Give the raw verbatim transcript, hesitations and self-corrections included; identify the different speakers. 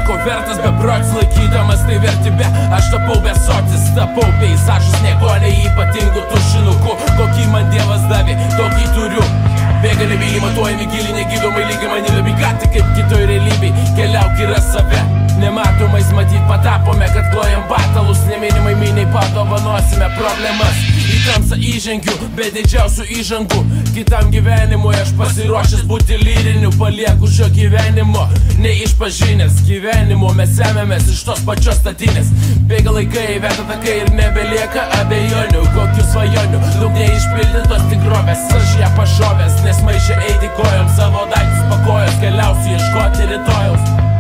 Speaker 1: nieko vertas, beprotis laikydamas tai vertybė. Aš tapau besotis, tapau peizažus, nieko neįpatingų tušinuku. Kokį man Dievas davė, tokį turiu. Bėga nebyliai, matuojami giliai, negydomai lygiai mani labigati, kaip kitoj realybei. Keliauk yra save, nematomais matyt patapome, kad klojam batalus, neminimai miniai padovanosime problemas. Į tamsą įžengiu, be didžiausių įžangų. Kitam gyvenimui aš pasiruošęs būti lyriniu, palieku šio gyvenimo neišpažinęs gyvenimo. Mes semėmės iš tos pačios statinės. Bėga laikai, veda takai ir nebelieka abejonių. Kokių svajonių, daug neišpildytos tikrovės. Aš ją pašovęs, nes maišė eiti kojom, savo daiktus pakojos, keliausiu ieškoti rytojaus.